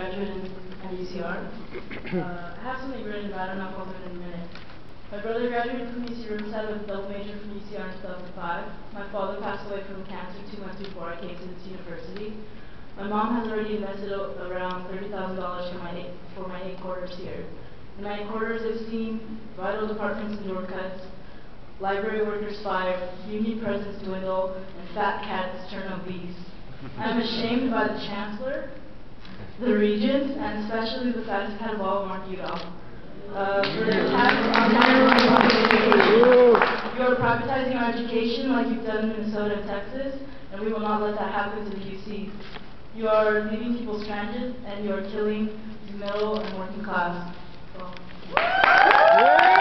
graduate at UCR. I have something written, but I don't know if I'll do it in a minute. My brother graduated from UC Riverside with a double major from UCR in 2005. My father passed away from cancer 2 months before I came to this university. My mom has already invested around $30,000 for my 8 quarters here. In my 8 quarters, I've seen vital departments and door cuts, library workers fired, union presence dwindle, and fat cats turn obese. I'm ashamed by the Chancellor, the Regents, and especially the fattest cat of all, Mark Udall, for their tax on education. You are privatizing our education like you've done in Minnesota and Texas, and we will not let that happen to the UC. You are leaving people stranded, and you are killing the middle and working class. So.